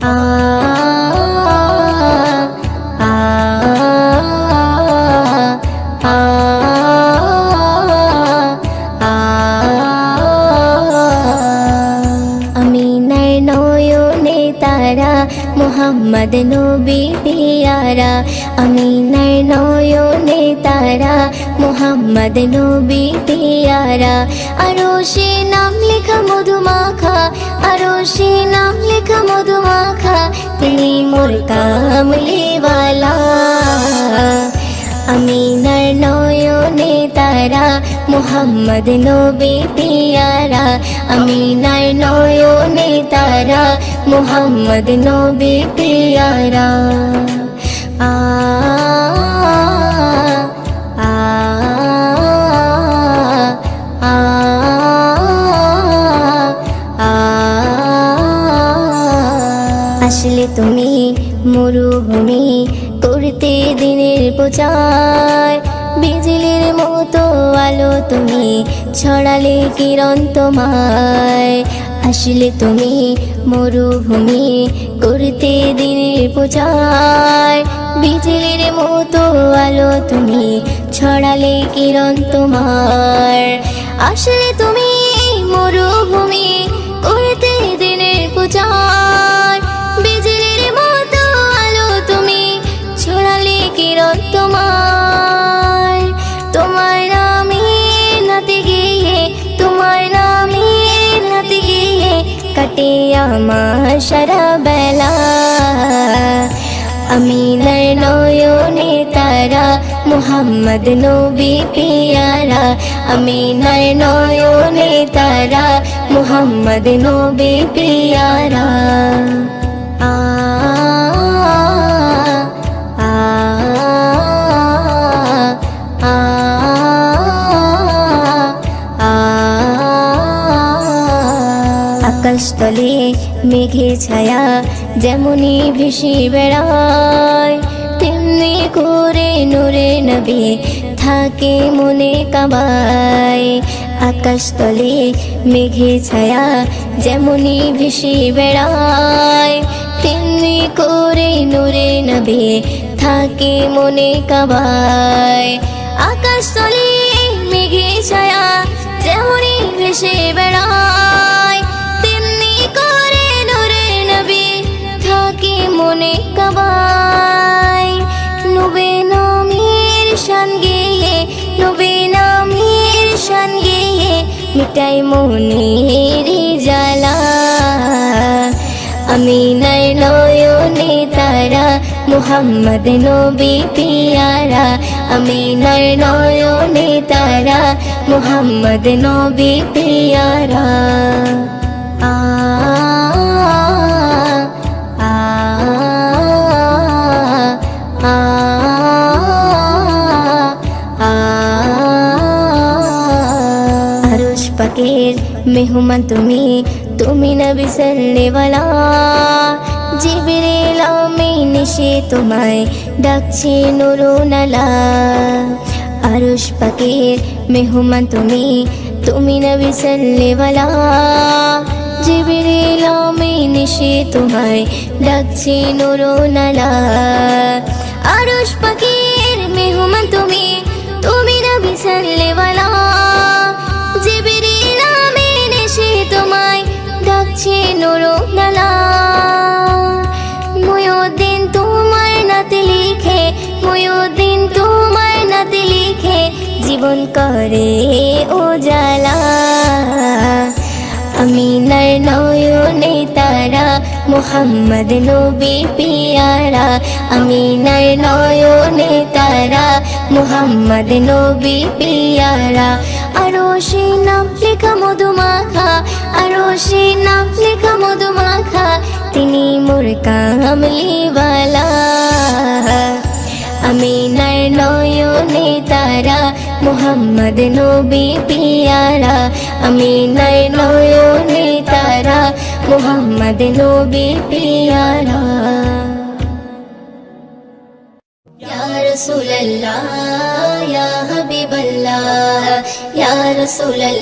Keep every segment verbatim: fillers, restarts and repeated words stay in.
आ आ आ আমিনার নয়নে তারা মুহাম্মদ নবী পিয়ারা আমিনার নয়নে তারা মুহাম্মদ নবী পিয়ারা আরশে নাম লেখা মধুমাখা আরশে নাম লেখা মধুমাখা তিনি মোর কামলিওয়ালা আমিনার নয়নে তারা মুহাম্মদ নবী পিয়ারা আমিনার নয়নে তারা মুহাম্মদ নবী পিয়ারা আ আ আ আ আসলে তুমি মরুভূমি করতে দিনের প্রচার বিজলির মতো আলো তুমি ছড়ালে কিরণ তোমায় আসলে তুমি মরুভূমি করতে দিনের প্রচার বিজলির মতো আলো তুমি ছড়ালে কিরণ তোমার আসলে তুমি মরুভূমি করতে দিনের প্রচার বিজলির মতো আলো তুমি ছড়ালে কিরণ তোমার তোমার নামে নাতে গিয়ে তোমার নামে নাতে গিয়ে কাটে আমার সারা বেলা আমিনার নয়নে তারা মুহাম্মদ নবী পিয়ারা আমিনার নয়নে তারা মুহাম্মদ নবী পিয়ারা আ আ আ আ আকাশতলে মেঘে ছায়া যেমনি ভেসে বেড়ায় তেমনি করে নূরে নবী থাকে মনে কাবায় আকাশতলে মেঘে ছায়া যেমনি ভেসে বেড়ায় তেমনি করে নূরে নবী থাকে মনে কাবায় আকাশতলে মেঘে ছায়া যেমনি ভেসে বেড়ায় তেমনি করে নূরে নবী থাকে মনে কাবায় নবী নামের শান গেয়ে নবী নামের শান গেয়ে মিটাই মনের জ্বালা আমিনার নয়নে তারা মুহাম্মদ নবী পিয়ারা আমিনার নয়নে তারা মুহাম্মদ নবী পিয়ারা আ আ আ আ আরশ পাকের মেহমান তুমি তুমি নবী সাল্লেওয়ালা জিবরিল আমিন সে তোমায় ডাকছে নুরুনালা আরশ পাকের মেহমান তুমি তুমি নবী সাল্লেওয়ালা জিবরিল আমিন সে তোমায় ডাকছে নুরুনালা আরশ পাকের মেহমান তুমি তুমি নবী সাল্লেওয়ালা জিবরিল আমিন সে তোমায় ডাকছে নুরুনালা মুয়ুদ্দিন তোমার নাতে লিখে মুয়ুদ্দিন তোমার নাতে লিখে জীবন করে উজালা আমিনার নয়নে তারা মুহাম্মদ নবী পিয়ারা আমিনার নয়নে তারা মুহাম্মদ নবী পিয়ারা আরশে নাম লেখা মধুমাখা আরশে নাম লেখা মধুমাখা তিনি মোর কামলিওয়ালা আমিনার নয়নে তারা মুহাম্মদ নবী পিয়ারা আমিনার নয়নে তারা মুহাম্মদ নবী পিয়ারা ইয়া রাসূলুল্লাহ ইয়া হাবিবাল্লাহ ইয়া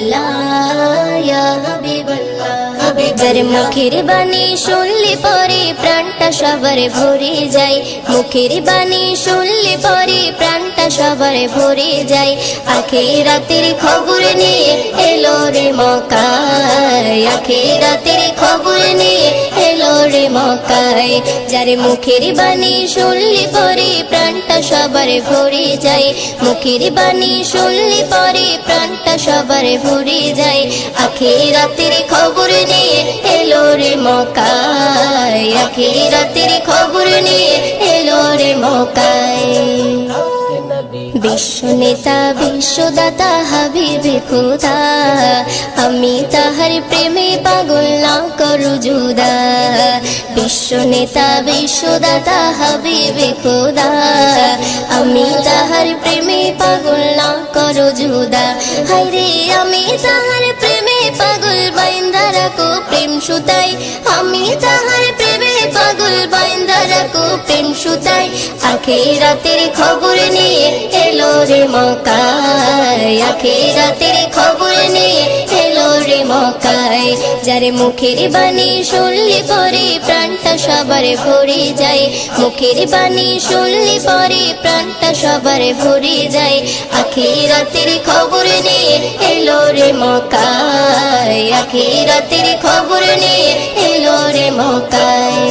রাসূলুল্লাহ ইয়া হাবিবাল্লাহ হাবিবের মুখের বাণী শুনলে পরে প্রাণটা সবার ভরে যায়, মুখের বাণী শুনলে পরে প্রাণটা সবার ভরে যায়। আখিরাতের খবর নিয়ে এলো রে মক্কায়, আখিরাতের খবর নিয়ে এলো রে মক্কায়। যার মুখের বাণী শুনলে পরে প্রাণটা সবার ভরে যায়, মুখের বাণী শুনলে পরে প্রাণটা সবার ভরে যায়। আখিরাতের খবর নিয়ে এলো রে মক্কায়, আখিরাতের খবর নিয়ে এলো রে মক্কায়। বিশ্ব নেতা বিশ্বদাতা হাবিবে খোদা, আমি তাহার প্রেমে পাগল না করু জুদা। বিশ্ব নেতা বিশ্বদাতা হাবিবে খোদা, আমি তাহার প্রেমে পাগল না করু জুদা। হায়রে আমি তাহার প্রেমে পাগল বাইন্দা রাখো প্রেম সুতাই, আমি তাহার প্রেমে পাগল বাইন্দা রাখো প্রেম সুতাই। আখিরাতের খবর নিয়ে এলো রে মক্কায়, আখিরাতের খবর নিয়ে এলো রে মক্কায়। যার মুখের বাণী শুনলে পরে প্রাণটা সবার ভরে যায়, মুখের বাণী শুনলে পরে প্রাণটা সবার ভরে যায়। আখিরাতের খবর নিয়ে এলো রে মক্কায়, আখিরাতের খবর নিয়ে এলো রে মক্কায়।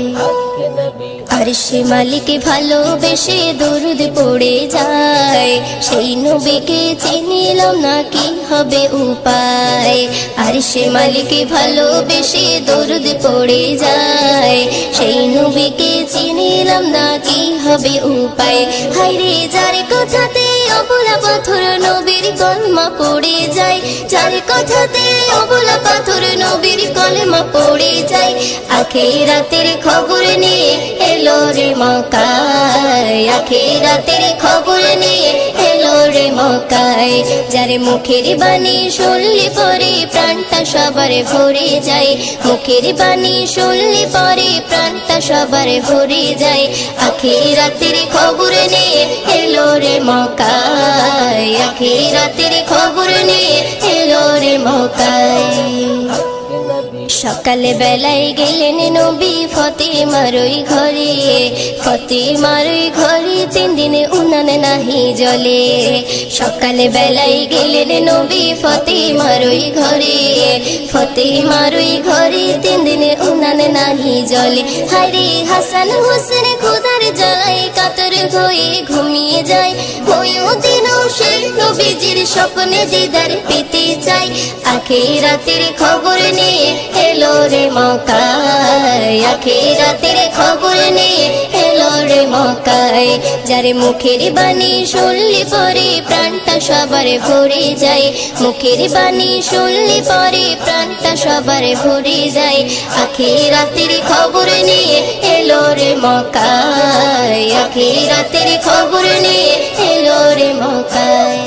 আরশে মালিক ভালোবেসে দরুদ পড়ে যায়, সেই নবীকে চিনিলাম না কি হবে উপায়। আরশে মালিক ভালোবেসে দরুদ পড়ে যায়, সেই নবীকে চিনিলাম না কি হবে উপায়। হায়রে যার কথাতে অবলা পাথর নবীর কলমা পড়ে যায়, যার কথাতে অবলা পাথর নবীর কলমা পড়ে যায়। আখিরাতের খবর নিয়ে এলো রে মক্কায়, আখিরাতের খবর নিয়ে এলো রে মক্কায়। যার মুখের বাণী শুনলে পরে প্রাণটা সবার ভরে যায়, মুখের বাণী শুনলে পরে প্রাণটা সবার ভরে যায়। আখিরাতের খবর নিয়ে এলো রে মক্কায়, আখিরাতের খবর নিয়ে এলো রে মক্কায়। সকালে বেলায় গেলেন নবী ফাতিমার ওই ঘরে, ফাতিমার ওই ঘরে তিন দিনে উনান নাহি জ্বলে। সকালে বেলায় গেলেন নবী ফাতিমার ওই ঘরে, ফাতিমার ওই ঘরে তিন দিনে উনান নাহি জ্বলে। হায়রে হাসান হোসেন খোদার জ্বালায় কাতর হয়ে ঘুমিয়ে যায়, ওইও দিনও সে নবীজির স্বপ্নে দিদার পেতে চায়। আখিরাতের খবর নিয়ে এলো রে মক্কায়, আখিরাতের খবর নিয়ে এলো রে মক্কায়। যার মুখের বাণী শুনলে পরে প্রাণটা সবার ভরে যায়, মুখের বাণী শুনলে পরে প্রাণটা সবার ভরে যায়। আখিরাতের খবর নিয়ে এলো রে মক্কায়, আখিরাতের খবর নিয়ে এলো রে মক্কায়।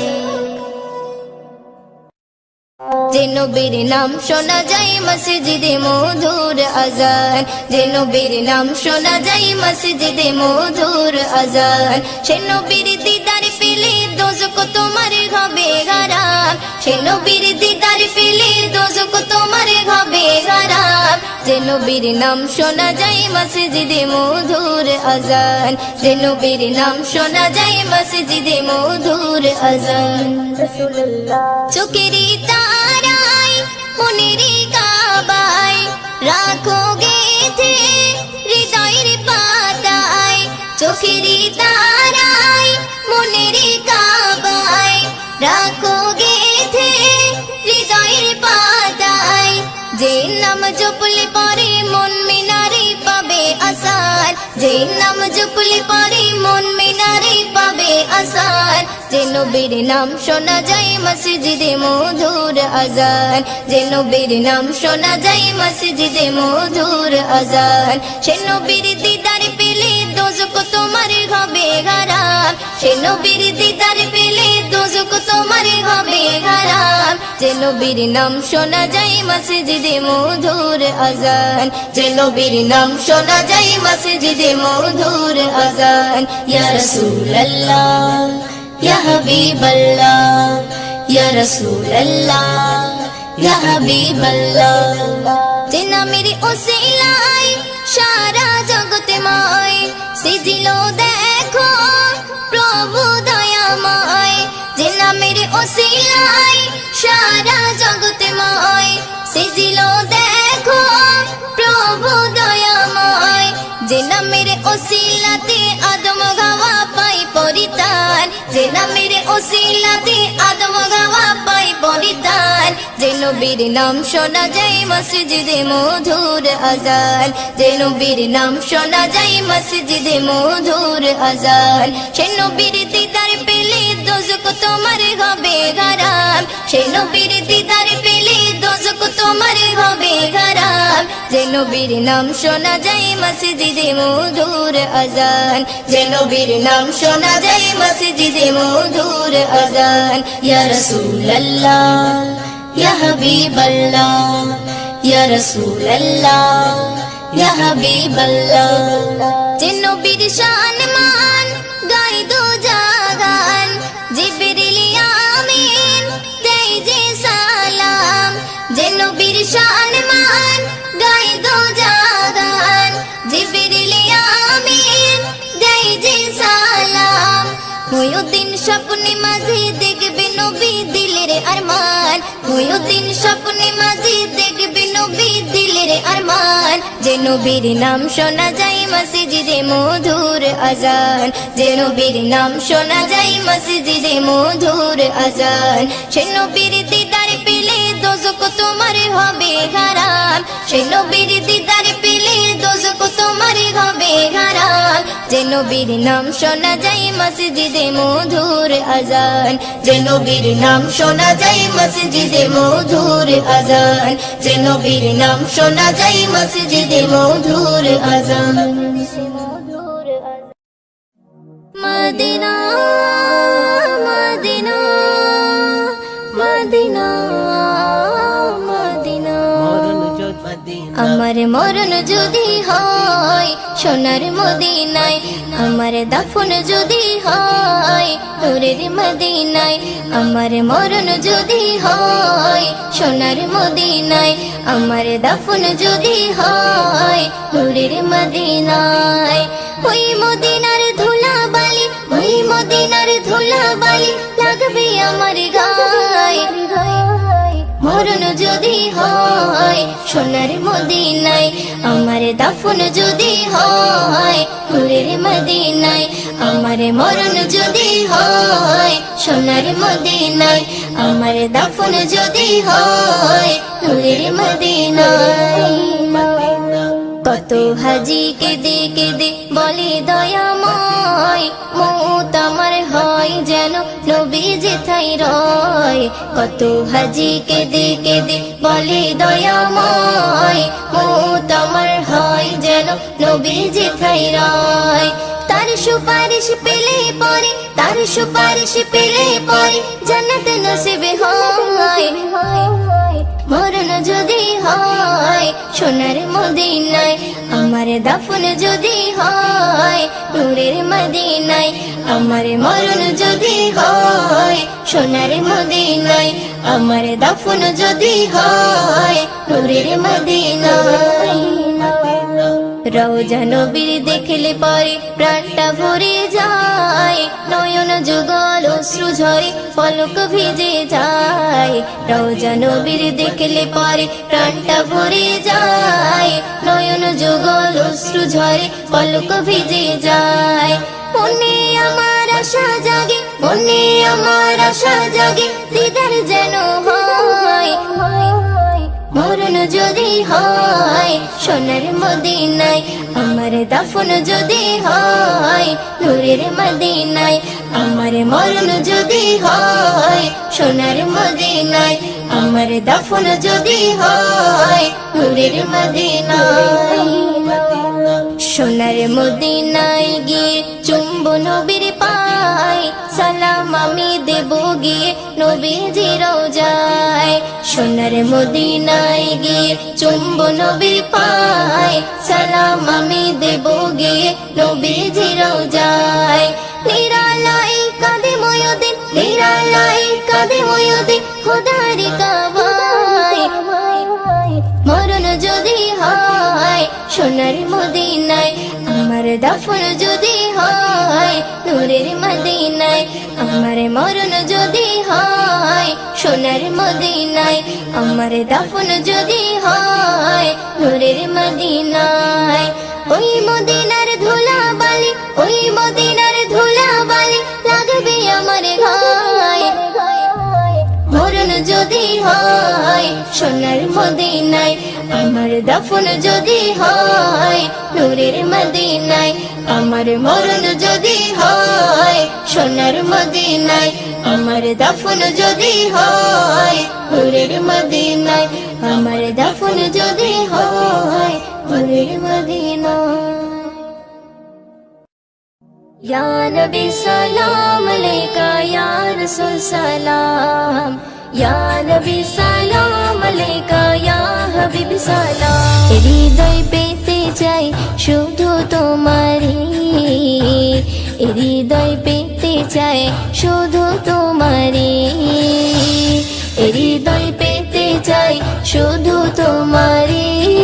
যে নবীর নাম শোনা যায় মসজিদে মধুর আজান, যে নবীর নাম শোনা যায় মসজিদে মধুর আজান। সে নবীর দিদার পেলে দোজখ তোমার হবে হারাম, সে নবীর দিদার পেলে দোজখ তোমার হবে হারাম। যে নবীর নাম শোনা যায় মসজিদে মধুর আজান, যে নবীর নাম শোনা যায় মসজিদে মধুর আজান। চোখেরই তারায় মনের কাবায় রাখো গেথে হৃদয়ের পাতায়, চোখেরই তারায় মনের কাবায় রাখো গেথে হৃদয়ের পাতায়। যে নাম জপলে পরে মন মিনারে পাবে আসার, যে নাম জপলে পরে মন মিনারে পাবে আসার। যে নবীর নাম শোনা যায় মসজিদে মধুর আজান, যে নবীর নাম শোনা যায় মসজিদে মধুর আজান। সে নবীর দিদার পেলে দোজখ তোমার হবে হারাম, সে নবীর দিদার পেলে দোজখ তোমার হবে হারাম। যে নবীর নাম শোনা যায় মসজিদে মধুর আজান, যে নবীর নাম শোনা যায় মসজিদে মধুর আজান। ইয়া রাসূলুল্লাহ ইয়া হাবিবাল্লাহ, ইয়া রাসূলুল্লাহ ইয়া হাবিবাল্লাহ। যে নামের ওসিলায় সারা সারা জগৎময় সেজিল দেখো প্রভু দয়াময় যে নামের ওসিলাতে আদম গাওয়া পাই পরিত্রাণ যে নামের ওসিলাতে আদম গাওয়া পাই পরিত্রাণ যে নবীর নাম শোনা যায় মসজিদে মধুর আজান যে নবীর নাম শোনা যায় মসজিদে মধুর আজান সে নবীর দিদার পেলে দোজখ তোমার হবে হারাম সে নবীর দিদার পেলে দোজখ তোমার হবে হারাম যে নবীর নাম শোনা যায় মসজিদে মধুর আজান যে নবীর নাম শোনা যায় মসজিদে মধুর আজান ইয়া রাসূলুল্লাহ ইয়া হাবিবাল্লাহ ইয়া রাসূলুল্লাহ ইয়া হাবিবাল্লাহ যে নবীর শান মান গাই দো জাগান জিবরিল আমিন দেই যে সালাম যে নবীর শান মান গাই দো জাগান জিবরিল আমিন দেই যে সালাম মুয়ুদ্দিন স্বপ্নে মাঝে দেখবে নবী দিলের আরমান মুয়ুদ্দিন স্বপ্নে মাঝে দেখবে নবী দিলের আরমান যে নবীর নাম শোনা যায় মসজিদে মধুর আজান যে নবীর নাম শোনা যায় মসজিদে মধুর আজান সে নবীর দিদার পেলে দোজখ তোমার হবে হারাম সে নবীর দিদার পেলে দোজখ তোমার হবে হারাম যে নবীর নাম শোনা যায় মসজিদে মধুর আজান যে নবীর নাম শোনা যায় মসজিদে মধুর আজান যে নবীর নাম শোনা যায় মসজিদে মধুর আজান মদিনা মদিনা মদিনা মদিনা আমার মরণ যদি হয় সোনার মদিনায় আমার দাফন যদি হয় নূরের মদিনায় আমার মরণ যদি হয় সোনার মদিনায় আমার দাফন যদি হয় নূরের মদিনায় ওই মদিনার ধুলা বালি ওই মদিনার ধুলা বালি লাগবে আমার গায়ে মরণ যদি হয় সোনার মদিনায় আমার দাফন যদি হয় নূরের মদিনায় আমার মরণ যদি হয় সোনার মদিনায় আমার দাফন যদি হয় নূরের মদিনায় কত হাজি কেঁদে কেঁদে বলে দয়াময় মৌত আমার হয় যেন নবী যেথায় রয় কত হাজি কেঁদে কেঁদে বলে দয়াময় মৌত আমার হয় যেন নবী যেথায় রয় তার সুপারিশ পেলে পরে তার সুপারিশ পেলে পরে জান্নাত নসিব হয় মরণ যদি হয় সোনার মদিনায় আমার দাফন যদি হয় নূরের মদিনায় আমার মরণ যদি হয় সোনার মদিনায় আমার দাফন যদি হয় নূরের মদিনায় রওজা নবীর দেখলে পরে প্রাণটা ভরে যায় নয়ন যুগল অশ্রু ঝরে পলক ভিজে যায় রওজা নবীর দেখলে পরে প্রাণটা ভরে যায় নয়ন যুগল অশ্রু ঝরে পলক ভিজে যায় মনে আমার আশা জাগে মনে আমার আশা জাগে দিদার যেন হয় মরণ যদি হয় সোনার মদিনায় আমার দাফন যদি হয় নূরের মদিনায় আমার মরণ যদি হয় সোনার মদিনায় আমার দাফন যদি হয় নূরের মদিনায় সোনার মদিনায় গিয়ে চুম্বো নবীর পায় সালাম আমি দেব গিয়ে নবীজি রওজায় সোনার মদিনায় গিয়ে চুম্বো নবীর পায় সালাম আমি দেব গিয়ে নবীজি রওজায় নিরালাই কাঁদে ময়দিন নিরালাই কাঁদে ময়দিন খোদার কাবায় মরণ যদি হয় সোনার মদিনায় আমার দাফন যদি হয় নূরের মদিনায়, আমার মরণ যদি হয় সোনার মদিনায়, আমার দাফন যদি হয় নূরের মদিনায়। ওই মদিনার ধুলা বালি, ওই মদিনার ধুলা বালি লাগবে আমার গায়ে। মরণ যদি হয় সোনার মদিনায়, আমার দাফন যদি হয় নূরের মদিনায়, আমার মরণ যদি হয় সোনার মদিনায়, আমার দাফন যদি হয় নূরের মদিনায়, আমার দাফন যদি হয় নূরের মদিনায়। या नबी सलाम अलैका या रसूल सलाम, या नबी सलाम अलैका या हबीब सलाम। হৃদয় পেতে চাই শুধু তোমারি, হৃদয় পেতে চাই শুধু তোমারি, হৃদয় পেতে চাই শুধু তোমারি,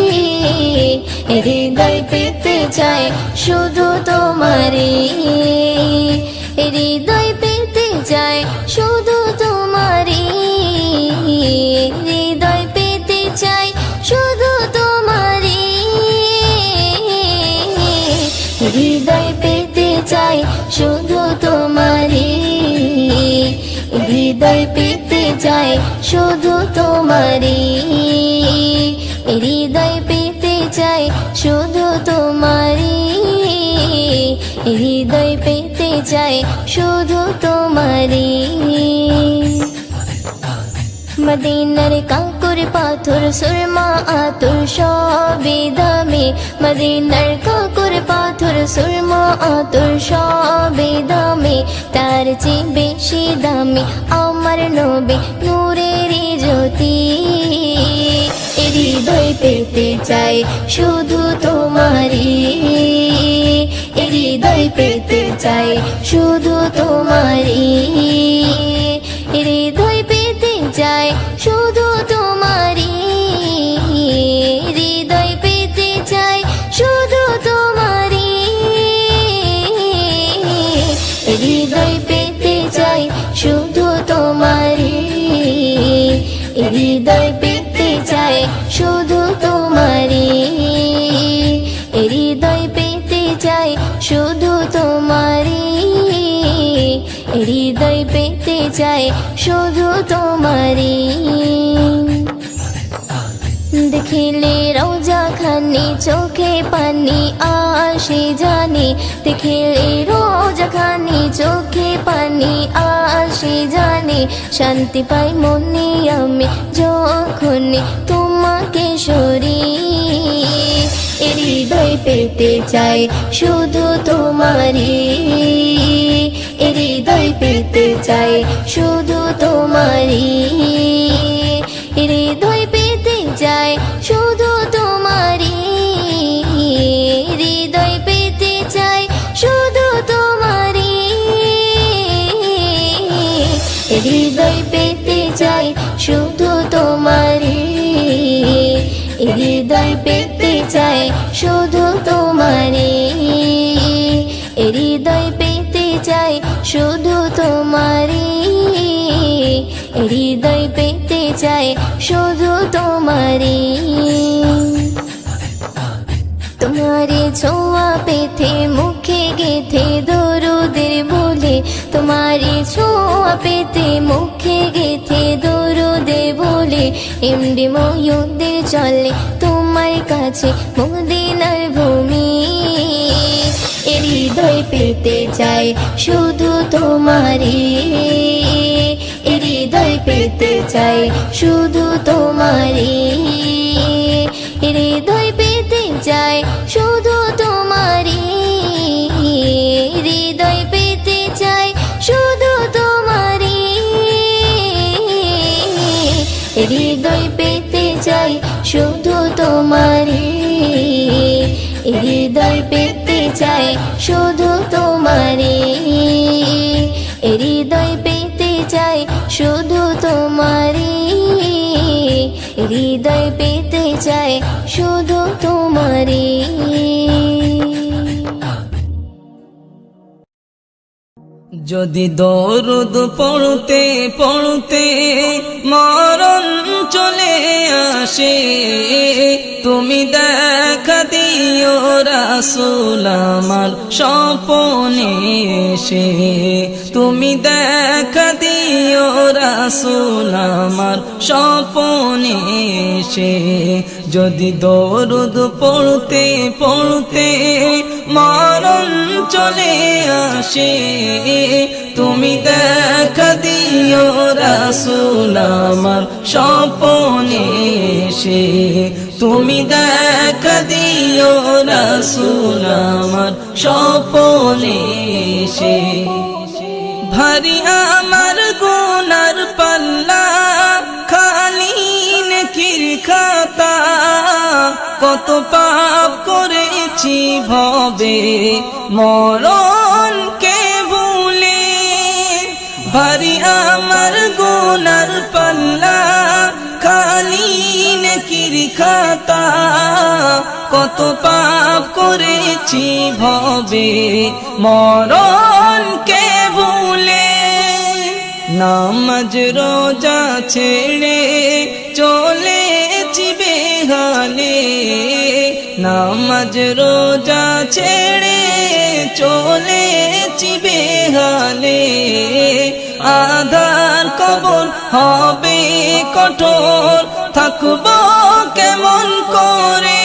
হৃদয় পেতে চাই শুধু তোমারি, হৃদয় পেতে চাই শুধু তোমারি, হৃদয় পেতে চাই শুধু তোমারি, হৃদয় পেতে চাই শুধু তোমারি, হৃদয় পেতে চাই শুধু তোমারি, হৃদয় পেতে চাই শুধু তোমারি, হৃদয় পেতে চাই শুধু তোমারি। মদিনার কাঁকুর পাথর সুরমা আতর সবই দামি, মদিনার কাঁকুর পাথর সুরমা আতর সবই দামি, তার চেয়ে বেশি দামি আমার নবী নূরের জ্যোতি। হৃদয় পেতে চাই শুধু তোমারি, হৃদয় পেতে চাই শুধু তোমারি, হৃদয় পেতে চাই শুধু তোমারি, হৃদয় পেতে চাই শুধু তোমারি, হৃদয় পেতে চাই শুধু তোমারি, হৃদয় পেতে চাই শুধু তোমারি, হৃদয় পেতে চাই শুধু তোমারি, হৃদয় পেতে চাই শুধু তোমারি। দেখিলে রোজা খানি চোখে পানি আসে জানি, দেখিলে রোজা খানি চোখে পানি আসে জানি, শান্তি পাই মনে আমি যখন তোমাকে সরি। হৃদয় পেতে চাই শুধু তোমারি, হৃদয় পেতে চাই শুধু তোমারি, হৃদয় পেতে চাই শুধু তোমারি, হৃদয় পেতে চাই শুধু তোমারি, হৃদয় পেতে চাই শুধু তোমারি, হৃদয় পেতে চাই শুধু তোমারি, হৃদয় পেতে চাই শুধু তোমারি, হৃদয় পেতে চাই শুধু তোমারি। তোমারে ছোঁয়া পেতে মুখে গেথে দরুদের বলে, তোমারে ছোঁয়া পেতে মুখে গেথে দরুদে বলে, এমডি ময়ূরদের চলে তোমার কাছে মদিনার ভূমি। হৃদয় পেতে চাই শুধু তোমারি, হৃদয় পেতে চাই শুধু তোমারি, হৃদয় পেতে চাই শুধু তোমারি, হৃদয় পেতে চাই শুধু তোমারি, হৃদয় পেতে চাই শুধু তোমারি, হৃদয় পেতে চাই শুধু তোমারি, হৃদয় পেতে চাই শুধু তোমারি, হৃদয় পেতে চাই শুধু তোমারি। যদি দরুদ পড়তে পড়তে মরণ চলে আসে, তুমি দেখা দিও রাসূল আমার স্বপ্নে এসে, তুমি দেখা দিও রাসূল আমার স্বপ্নে এসে। যদি দরুদ পড়তে পড়তে মরণ চলে আসে, তুমি দেখা দিও রাসূল আমার স্বপ্নে এসে, তুমি দেখা দিও রাসূল আমার স্বপ্নে এসে। ভারী আমার গুনার পাল্লা, খালি নেকির খাতা, কত পাপ করেছি ভবে মরণকে ভুলে। ভারী আমার গুনার পাল্লা, খালি নেকির খাতা, কত পাপ করেছি ভবে মরণকে ভুলে। নামাজ রোজা ছেড়ে চলেছি বেহালে, নামাজ রোজা ছেড়ে চলেছি বেহালে। আধার কবর হবে কঠোর, থাকবো কেমন করে,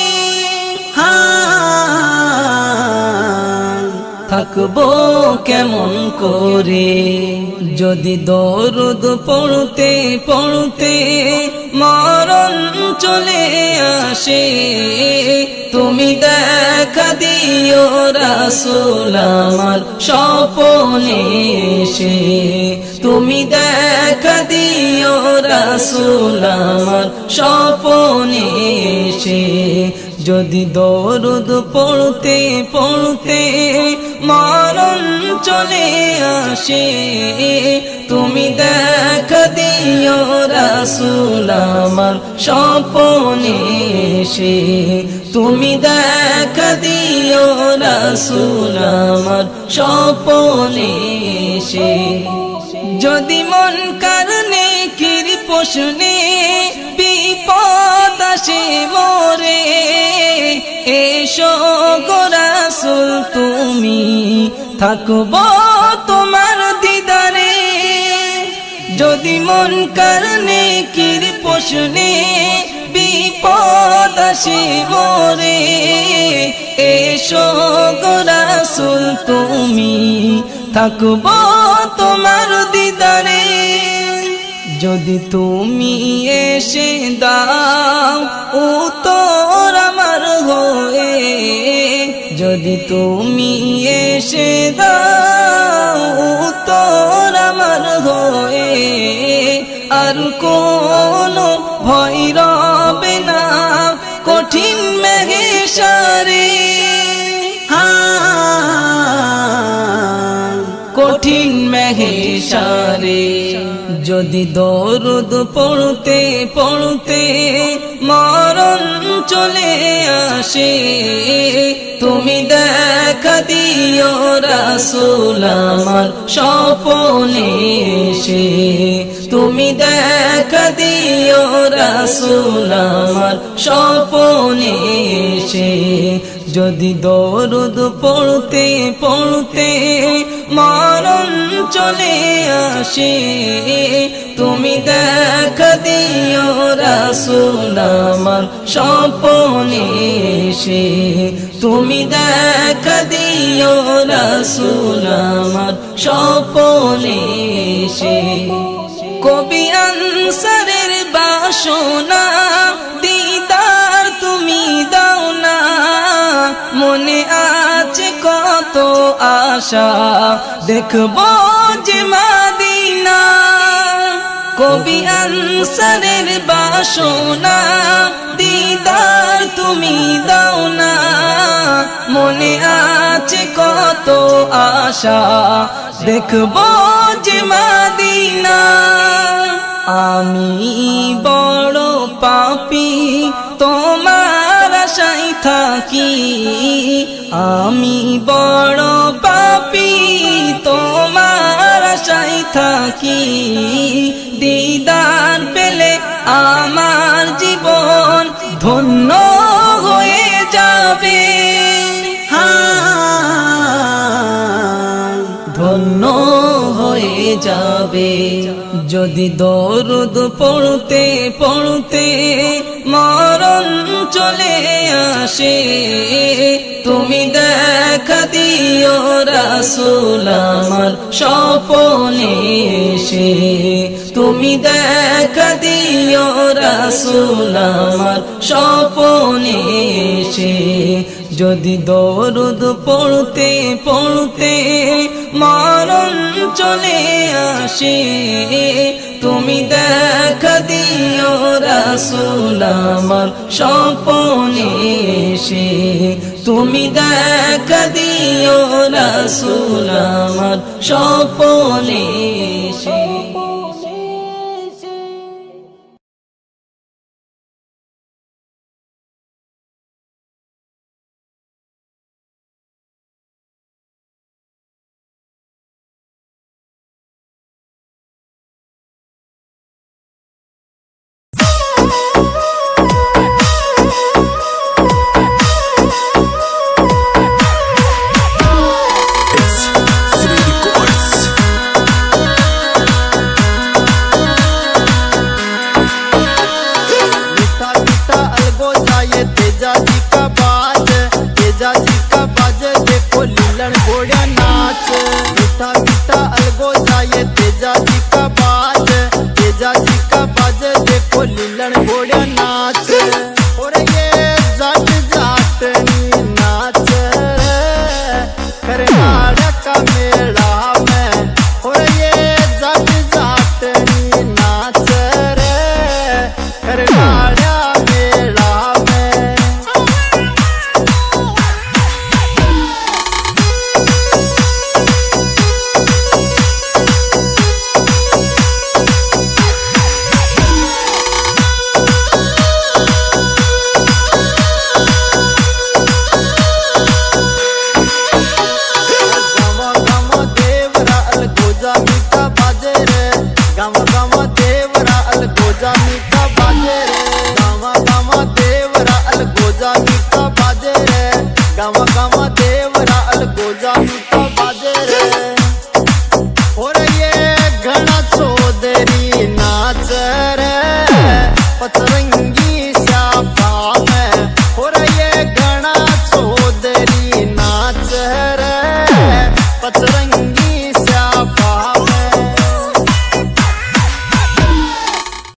থাকবো কেমন করে। যদি দরুদ পড়তে পড়তে মরণ চলে আসে, তুমি দেখা দিও রাসূল আমার স্বপ্নে এসে, তুমি দেখা দিও রাসূল আমার স্বপ্নে এসে। যদি দরুদ পড়তে পড়তে মরণ চলে আসে, তুমি দেখা দিও রাসূল আমার স্বপ্নে এসে, তুমি দেখা দিও রাসূল আমার স্বপ্নে এসে। যদি মন কারণে কির প্রশ্নে বিপদ আসে মোরে, এসো গো রাসূল তুমি, থাকবো তোমার দিদারে। যদি মন কারণে কির প্রশ্নে বিপদ আসে মোরে, এসো গো রাসূল তুমি, থাকবো তোমার দিদারে। যদি তুমি এসে দাও উত্তর আমার হয়ে, যদি তুমি এসে দাও উত্তর আমার হয়ে, আর কোনো ভয় রবে না কঠিন মেঘেশারে, কঠিন মেঘেশারে। যদি দরুদ পড়তে পড়তে মরণ চলে আসে, তুমি দেখা দিও রাসূল আমার স্বপ্নে এসে, তুমি দেখা দিও রাসূল আমার স্বপ্নে এসে। যদি দরুদ পড়তে পড়তে মরণ চলে আসে, তুমি দেখা দিও রাসূল আমার স্বপ্নে এসে, তুমি দেখা দিও রাসূল আমার স্বপ্নে এসে। কবি আনসারের বাসনা দিদার তুমি দাও না, মনে আছে কত আশা দেখবো যে মদিনা। কবি আনসারের বাসনা দিদার তুমি দাও না, মনে আছে কত আশা দেখবো যে মদিনা। আমি বড় পাপী তোমার আশায় থাকি, আমি বড় পাপী তোমার থাকি দিদার পেলে আমার জীবন ধন্য হয়ে যাবে ধন্য হয়ে যাবে যদি দরুদ পড়তে পড়তে মরণ চলে আসে তুমি দেখা দিও রাসূল আমার স্বপনে এসে তুমি দেখা দিও রাসূল আমার স্বপনে এসে যদি দরুদ পড়তে পড়তে মরণ চলে আসে তুমি দেখা দিও রাসূল আমার স্বপনে এসে তুমি দেখা দিও রাসূল আমার স্বপনে এসে Gama gama